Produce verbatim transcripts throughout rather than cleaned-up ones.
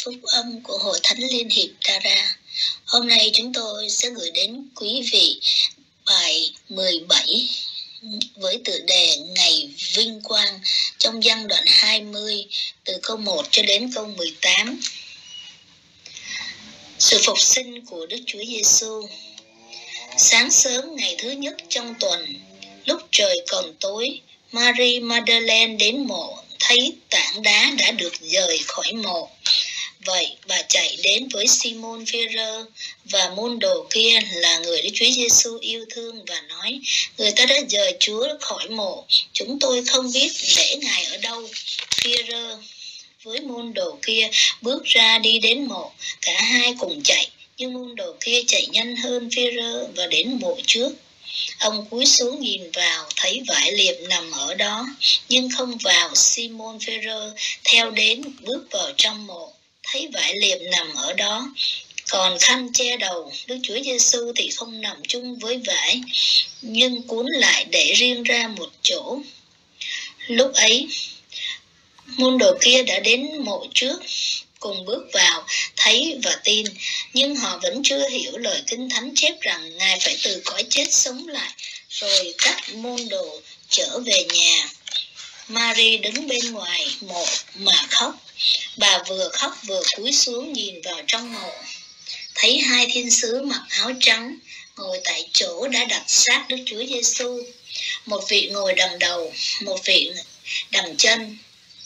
phúc âm của Hội Thánh Liên hiệp Dara. Hôm nay chúng tôi sẽ gửi đến quý vị bài mười bảy với tựa đề Ngày Vinh Quang trong văn đoạn hai mươi từ câu một cho đến câu mười tám. Sự phục sinh của Đức Chúa Giêsu. Sáng sớm ngày thứ nhất trong tuần, lúc trời còn tối, Mary Magdalene đến mộ, thấy tảng đá đã được dời khỏi mộ. Vậy bà chạy đến với Simon Phêrô và môn đồ kia là người Đức Chúa Giêsu yêu thương và nói: người ta đã dời Chúa khỏi mộ, chúng tôi không biết để Ngài ở đâu. Phêrô với môn đồ kia bước ra đi đến mộ, cả hai cùng chạy, nhưng môn đồ kia chạy nhanh hơn Phêrô và đến mộ trước. Ông cúi xuống nhìn vào, thấy vải liệm nằm ở đó, nhưng không vào. Simon Phêrô theo đến, bước vào trong mộ, thấy vải liệm nằm ở đó, còn khăn che đầu Đức Chúa Giêsu thì không nằm chung với vải, nhưng cuốn lại để riêng ra một chỗ. Lúc ấy, môn đồ kia đã đến mộ trước, cùng bước vào, thấy và tin, nhưng họ vẫn chưa hiểu lời Kinh Thánh chép rằng Ngài phải từ cõi chết sống lại. Rồi các môn đồ trở về nhà. Mary đứng bên ngoài mộ mà khóc. Bà vừa khóc vừa cúi xuống nhìn vào trong mộ, thấy hai thiên sứ mặc áo trắng ngồi tại chỗ đã đặt xác Đức Chúa Giêsu. Một vị ngồi đằng đầu, một vị đằng chân.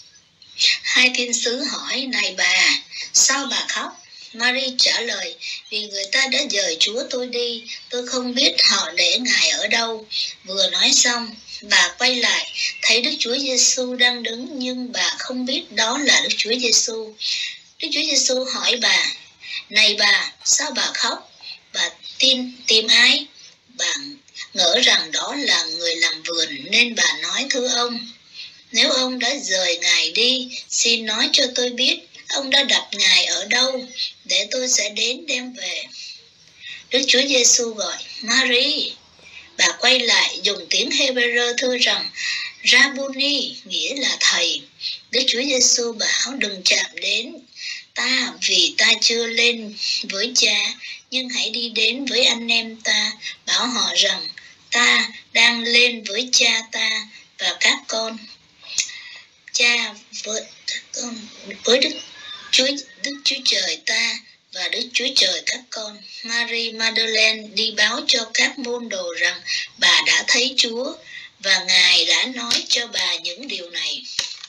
Hai thiên sứ hỏi: này bà, sao bà khóc? Mary trả lời: vì người ta đã dời Chúa tôi đi, tôi không biết họ để Ngài ở đâu. Vừa nói xong, bà quay lại, thấy Đức Chúa Giêsu đang đứng, nhưng bà không biết đó là Đức Chúa Giêsu. Đức Chúa Giêsu hỏi bà: này bà, sao bà khóc? Bà tin tìm ai? Bà ngỡ rằng đó là người làm vườn, nên bà nói: thưa ông, nếu ông đã rời Ngài đi, xin nói cho tôi biết ông đã đặt Ngài ở đâu, để tôi sẽ đến đem về. Đức Chúa Giêsu gọi: Mary. Bà quay lại, dùng tiếng Hebrew thưa rằng: Rabboni, nghĩa là thầy. Đức Chúa Giêsu bảo: đừng chạm đến ta, vì ta chưa lên với Cha, nhưng hãy đi đến với anh em ta, bảo họ rằng ta đang lên với Cha ta và các con, Cha với con, với Đức Chúa Đức Chúa Trời ta và Đức Chúa Trời các con. Mary Magdalene đi báo cho các môn đồ rằng bà đã thấy Chúa và Ngài đã nói cho bà những điều này.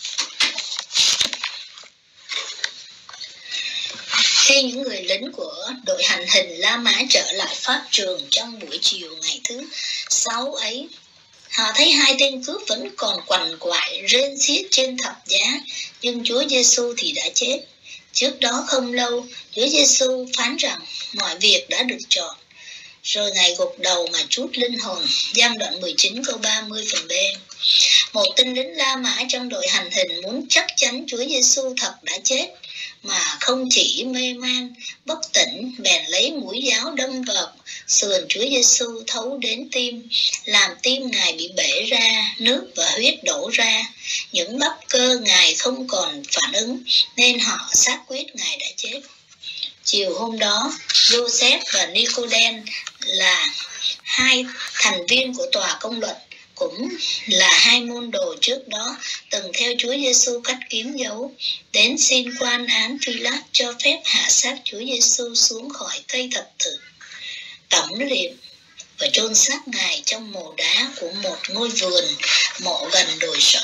Khi những người lính của đội hành hình La Mã trở lại pháp trường trong buổi chiều ngày thứ sáu ấy, họ thấy hai tên cướp vẫn còn quằn quại rên xiết trên thập giá, nhưng Chúa Giêsu thì đã chết. Trước đó không lâu, Chúa Giêsu phán rằng mọi việc đã được chọn. Rồi Ngài gục đầu mà trút linh hồn. Giăng đoạn mười chín câu ba mươi phần B. Một tên lính La Mã trong đội hành hình muốn chắc chắn Chúa Giêsu thật đã chết, mà không chỉ mê man, bất tỉnh, bèn lấy mũi giáo đâm vào sườn Chúa Giêsu thấu đến tim, làm tim Ngài bị bể ra, nước và huyết đổ ra. Những bắp cơ Ngài không còn phản ứng, nên họ xác quyết Ngài đã chết. Chiều hôm đó, Joseph và Nicodem là hai thành viên của tòa công luận, cũng là hai môn đồ trước đó từng theo Chúa Giêsu cách kiếm dấu, đến xin quan án Phi-lát cho phép hạ xác Chúa Giêsu xuống khỏi cây thập tự, tẩm liệm và chôn xác Ngài trong mồ đá của một ngôi vườn mộ gần đồi sọ.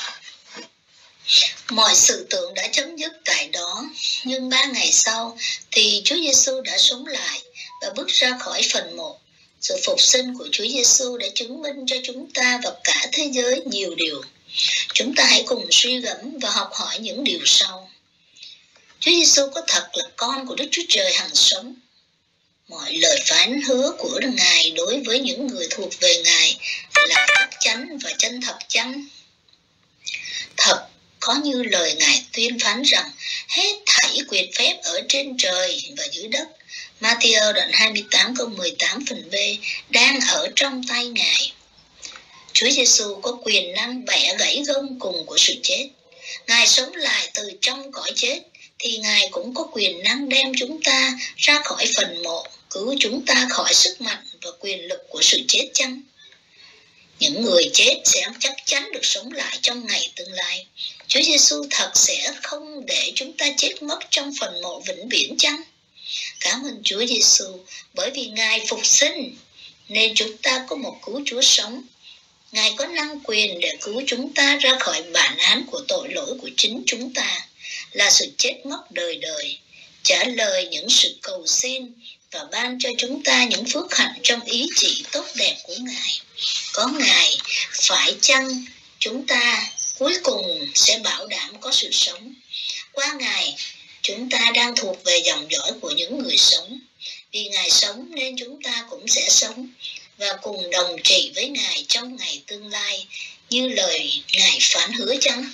Mọi sự tượng đã chấm dứt tại đó, nhưng ba ngày sau thì Chúa Giêsu đã sống lại và bước ra khỏi phần mộ. Sự phục sinh của Chúa Giêsu đã chứng minh cho chúng ta và cả thế giới nhiều điều. Chúng ta hãy cùng suy gẫm và học hỏi những điều sau. Chúa Giêsu có thật là con của Đức Chúa Trời hằng sống. Mọi lời phán hứa của Ngài đối với những người thuộc về Ngài là chắc chắn và chân thật chăng? Thật có như lời Ngài tuyên phán rằng hết thảy quyền phép ở trên trời và dưới đất, Ma-thi-ơ đoạn hai mươi tám câu mười tám phần B, đang ở trong tay Ngài. Chúa Giêsu có quyền năng bẻ gãy gông cùng của sự chết. Ngài sống lại từ trong cõi chết, thì Ngài cũng có quyền năng đem chúng ta ra khỏi phần mộ, cứu chúng ta khỏi sức mạnh và quyền lực của sự chết chăng? Những người chết sẽ chắc chắn được sống lại trong ngày tương lai. Chúa Giêsu thật sẽ không để chúng ta chết mất trong phần mộ vĩnh viễn chăng? Cảm ơn Chúa Giêsu, bởi vì Ngài phục sinh nên chúng ta có một cứu Chúa sống. Ngài có năng quyền để cứu chúng ta ra khỏi bản án của tội lỗi của chính chúng ta, là sự chết mất đời đời, trả lời những sự cầu xin và ban cho chúng ta những phước hạnh trong ý chỉ tốt đẹp của Ngài. Có Ngài, phải chăng chúng ta cuối cùng sẽ bảo đảm có sự sống? Qua Ngài, chúng ta đang thuộc về dòng dõi của những người sống. Vì Ngài sống nên chúng ta cũng sẽ sống và cùng đồng trị với Ngài trong ngày tương lai, như lời Ngài phán hứa chăng?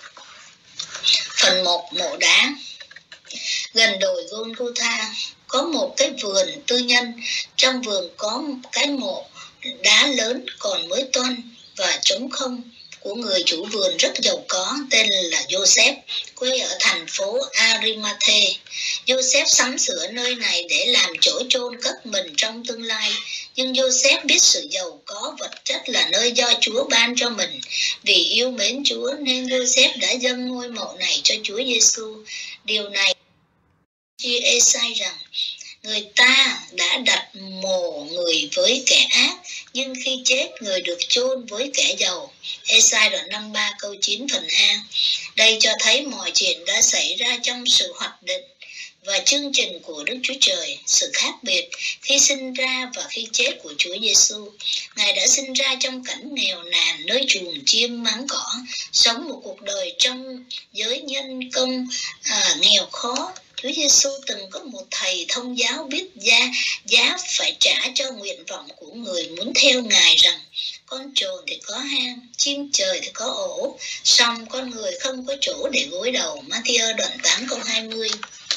Phần một, mộ đá. Gần đồi Golgotha có một cái vườn tư nhân. Trong vườn có một cái mộ đá lớn còn mới toanh và trống không của người chủ vườn rất giàu có, tên là Joseph, quê ở thành phố Arimathe. Joseph sắm sửa nơi này để làm chỗ chôn cất mình trong tương lai. Nhưng Joseph biết sự giàu có vật chất là nơi do Chúa ban cho mình. Vì yêu mến Chúa nên Joseph đã dâng ngôi mộ này cho Chúa Giêsu. Điều này chia Ê-sai rằng người ta đã đặt mồ người với kẻ ác, nhưng khi chết người được chôn với kẻ giàu. Ê-sai đoạn năm mươi ba câu chín phần A. Đây cho thấy mọi chuyện đã xảy ra trong sự hoạch định và chương trình của Đức Chúa Trời. Sự khác biệt khi sinh ra và khi chết của Chúa Giêsu. Ngài đã sinh ra trong cảnh nghèo nàn, nơi chuồng chim máng cỏ, sống một cuộc đời trong giới nhân công à, nghèo khó. Chúa Giêsu từng có một thầy thông giáo biết giá, giá phải trả cho nguyện vọng của người muốn theo Ngài rằng con trồn thì có hang, chim trời thì có ổ, song con người không có chỗ để gối đầu. Ma-thi-ơ đoạn tám câu hai mươi.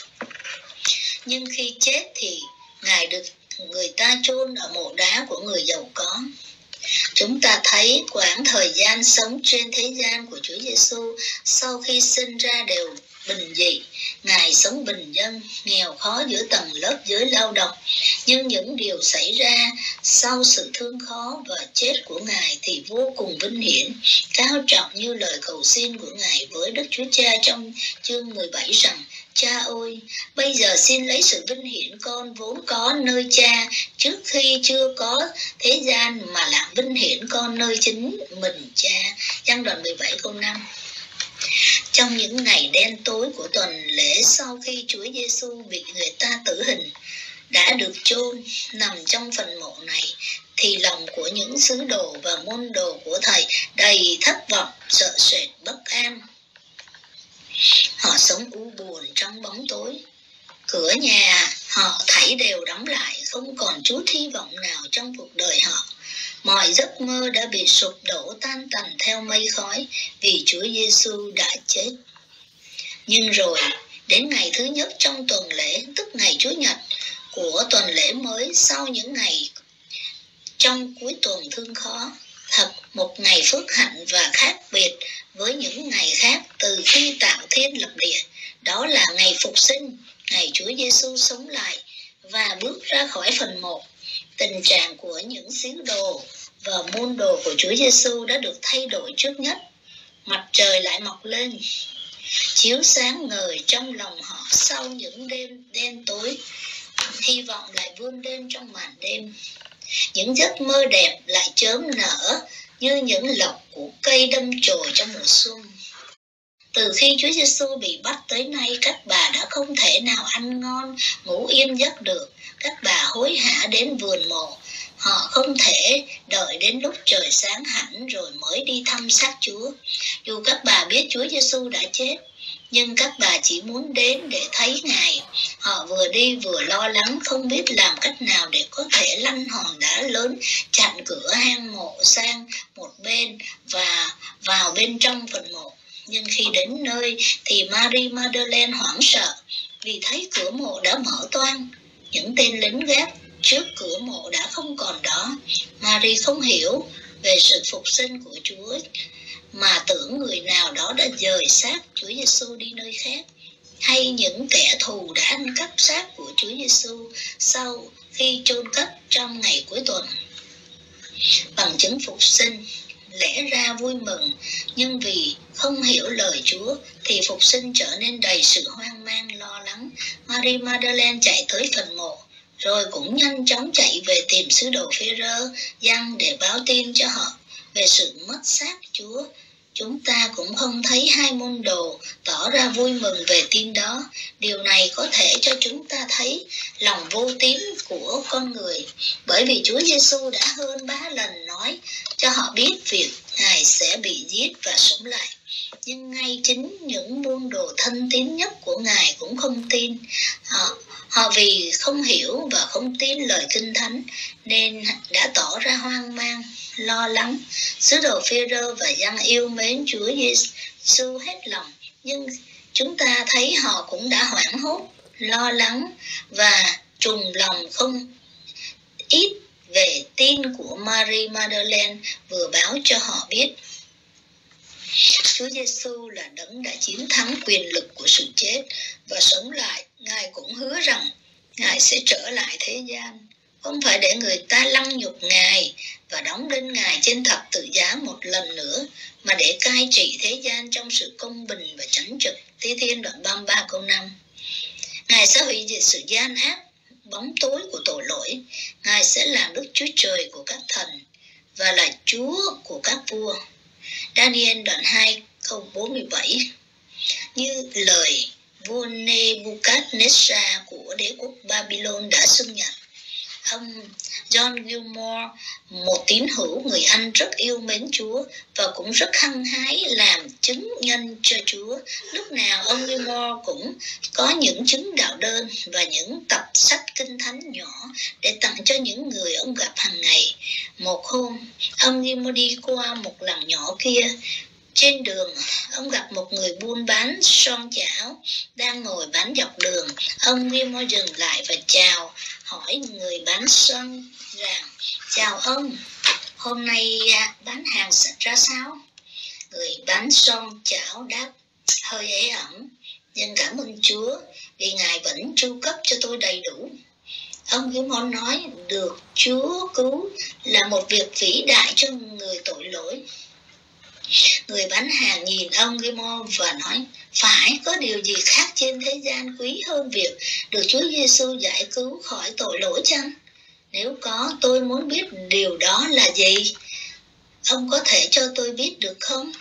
Nhưng khi chết thì Ngài được người ta chôn ở mộ đá của người giàu có. Chúng ta thấy quãng thời gian sống trên thế gian của Chúa Giêsu sau khi sinh ra đều bình dị. Ngài sống bình dân, nghèo khó giữa tầng lớp giới lao động. Nhưng những điều xảy ra sau sự thương khó và chết của Ngài thì vô cùng vinh hiển, cao trọng như lời cầu xin của Ngài với Đức Chúa Cha trong chương mười bảy rằng: Cha ơi, bây giờ xin lấy sự vinh hiển con vốn có nơi Cha trước khi chưa có thế gian, mà làm vinh hiển con nơi chính mình Cha. Giăng đoạn mười bảy câu năm. Trong những ngày đen tối của tuần lễ sau khi Chúa Giêsu bị người ta tử hình, đã được chôn nằm trong phần mộ này, thì lòng của những sứ đồ và môn đồ của Thầy đầy thất vọng, sợ sệt, bất an. Họ sống u buồn trong bóng tối. Cửa nhà họ thảy đều đóng lại, không còn chút hy vọng nào trong cuộc đời họ. Mọi giấc mơ đã bị sụp đổ tan tành theo mây khói vì Chúa Giêsu đã chết. Nhưng rồi, đến ngày thứ nhất trong tuần lễ, tức ngày Chúa Nhật của tuần lễ mới sau những ngày trong cuối tuần thương khó, thật một ngày phước hạnh và khác biệt với những ngày khác từ khi tạo thiên lập địa. Đó là ngày phục sinh, ngày Chúa Giêsu sống lại và bước ra khỏi phần mộ. Tình trạng của những sứ đồ và môn đồ của Chúa Giêsu đã được thay đổi trước nhất. Mặt trời lại mọc lên, chiếu sáng ngời trong lòng họ sau những đêm đen tối. Hy vọng lại vươn lên trong màn đêm. Những giấc mơ đẹp lại chớm nở như những lộc của cây đâm chồi trong mùa xuân. Từ khi Chúa Giêsu bị bắt tới nay, các bà đã không thể nào ăn ngon, ngủ yên giấc được. Các bà hối hả đến vườn mộ. Họ không thể đợi đến lúc trời sáng hẳn rồi mới đi thăm xác Chúa. Dù các bà biết Chúa Giêsu đã chết, nhưng các bà chỉ muốn đến để thấy Ngài. Họ vừa đi vừa lo lắng, không biết làm cách nào để có thể lăn hòn đá lớn chặn cửa hang mộ sang một bên và vào bên trong phần mộ. Nhưng khi đến nơi thì Mary Magdalene hoảng sợ vì thấy cửa mộ đã mở toang. Những tên lính gác trước cửa mộ đã không còn đó. Mary không hiểu về sự phục sinh của Chúa mà tưởng người nào đó đã dời xác Chúa Giêsu đi nơi khác. hay những kẻ thù đã ăn cắp xác của Chúa Giêsu sau khi chôn cất trong ngày cuối tuần. Bằng chứng phục sinh, lẽ ra vui mừng, nhưng vì không hiểu lời Chúa thì phục sinh trở nên đầy sự hoang mang lo lắng. Mary Magdalene chạy tới phần mộ, rồi cũng nhanh chóng chạy về tìm sứ đồ Phêrô, Giăng để báo tin cho họ về sự mất xác Chúa. Chúng ta cũng không thấy hai môn đồ tỏ ra vui mừng về tin đó. Điều này có thể cho chúng ta thấy lòng vô tín của con người, bởi vì Chúa Giêsu đã hơn ba lần nói cho họ biết việc Ngài sẽ bị giết và sống lại. Nhưng ngay chính những môn đồ thân tín nhất của Ngài cũng không tin. Họ, họ vì không hiểu và không tin lời Kinh Thánh nên đã tỏ ra hoang mang, lo lắng. Sứ đồ Phêrô và Giăng yêu mến Chúa Giêsu hết lòng, nhưng chúng ta thấy họ cũng đã hoảng hốt, lo lắng và trùng lòng không ít về tin của Mary Magdalene vừa báo cho họ biết. Chúa Giêsu là đấng đã chiến thắng quyền lực của sự chết và sống lại. Ngài cũng hứa rằng Ngài sẽ trở lại thế gian, không phải để người ta lăng nhục Ngài và đóng đinh Ngài trên thập tự giá một lần nữa, mà để cai trị thế gian trong sự công bình và chánh trực. Thi Thiên đoạn ba mươi ba câu năm. Ngài sẽ hủy diệt sự gian ác, bóng tối của tội lỗi. Ngài sẽ làm Đức Chúa Trời của các thần và là Chúa của các vua. Daniel đoạn hai câu bốn mươi bảy. Như lời vua Nebuchadnezzar của đế quốc Babylon đã xưng nhận. Ông John Gilmore, một tín hữu người Anh rất yêu mến Chúa và cũng rất hăng hái làm chứng nhân cho Chúa. Lúc nào ông Gilmore cũng có những chứng đạo đơn và những tập sách Kinh Thánh nhỏ để tặng cho những người ông gặp hàng ngày. Một hôm, ông Gilmore đi qua một làng nhỏ kia. Trên đường, ông gặp một người buôn bán son chảo đang ngồi bán dọc đường. Ông Gilmore dừng lại và chào hỏi người bán son rằng: "Chào ông, hôm nay bán hàng sạch ra sao?" Người bán son chảo đáp hơi ế ẩm: "Nhưng cảm ơn Chúa vì Ngài vẫn tru cấp cho tôi đầy đủ." Ông Gilmore nói được Chúa cứu là một việc vĩ đại cho người tội lỗi. Người bán hàng nhìn ông Gilmore và nói: "Phải có điều gì khác trên thế gian quý hơn việc được Chúa Giêsu giải cứu khỏi tội lỗi chăng? Nếu có, tôi muốn biết điều đó là gì. Ông có thể cho tôi biết được không?"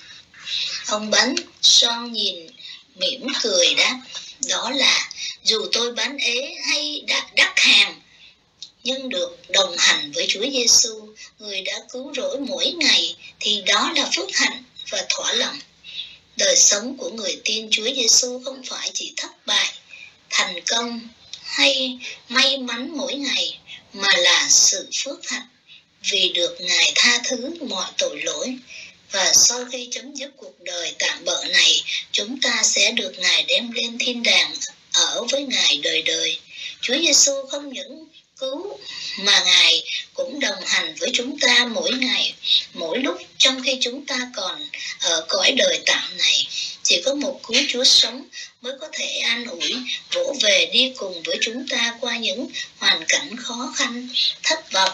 Ông bán son nhìn mỉm cười đáp: "Đó là dù tôi bán ế hay đã đắt hàng, nhưng được đồng hành với Chúa Giêsu, người đã cứu rỗi mỗi ngày, thì đó là phước hạnh và thỏa lòng." Đời sống của người tin Chúa Giêsu không phải chỉ thất bại, thành công hay may mắn mỗi ngày, mà là sự phước hạnh vì được Ngài tha thứ mọi tội lỗi. Và sau khi chấm dứt cuộc đời tạm bợ này, chúng ta sẽ được Ngài đem lên thiên đàng ở với Ngài đời đời. Chúa Giêsu không những cứu mà Ngài cũng đồng hành với chúng ta mỗi ngày, mỗi lúc trong khi chúng ta còn ở cõi đời tạm này. Chỉ có một cứu Chúa sống mới có thể an ủi, vỗ về đi cùng với chúng ta qua những hoàn cảnh khó khăn, thất vọng,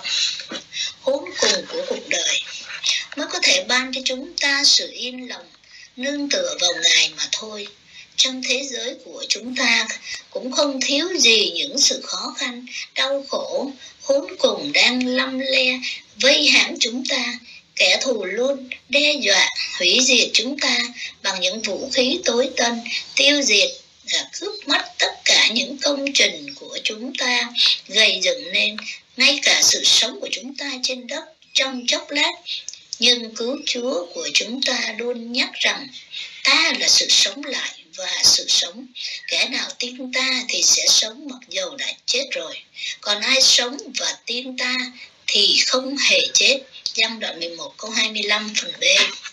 khốn cùng của cuộc đời, mới có thể ban cho chúng ta sự yên lòng, nương tựa vào Ngài mà thôi. Trong thế giới của chúng ta cũng không thiếu gì những sự khó khăn, đau khổ, khốn cùng đang lăm le vây hãm chúng ta. Kẻ thù luôn đe dọa hủy diệt chúng ta bằng những vũ khí tối tân, tiêu diệt và cướp mất tất cả những công trình của chúng ta gây dựng nên, ngay cả sự sống của chúng ta trên đất trong chốc lát. Nhưng cứu Chúa của chúng ta luôn nhắc rằng ta là sự sống lại và sự sống. Kẻ nào tin ta thì sẽ sống mặc dầu đã chết rồi. Còn ai sống và tin ta thì không hề chết. Giăng đoạn mười một câu hai mươi lăm phần B.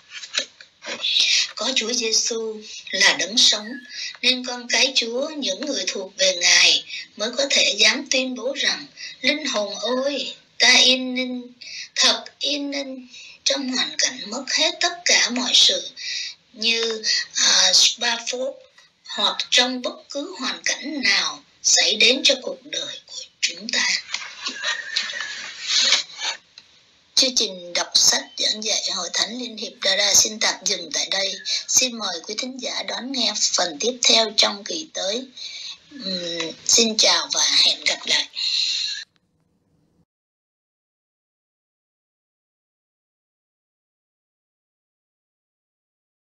Có Chúa Giêsu là đấng sống, nên con cái Chúa, những người thuộc về Ngài mới có thể dám tuyên bố rằng: "Linh hồn ơi, ta yên ninh, thật yên ninh trong hoàn cảnh mất hết tất cả mọi sự." Như uh, Spafford hoặc trong bất cứ hoàn cảnh nào xảy đến cho cuộc đời của chúng ta. Chương trình đọc sách giảng dạy Hội Thánh Liên hiệp Dara xin tạm dừng tại đây. Xin mời quý thính giả đón nghe phần tiếp theo trong kỳ tới. Uhm, xin chào và hẹn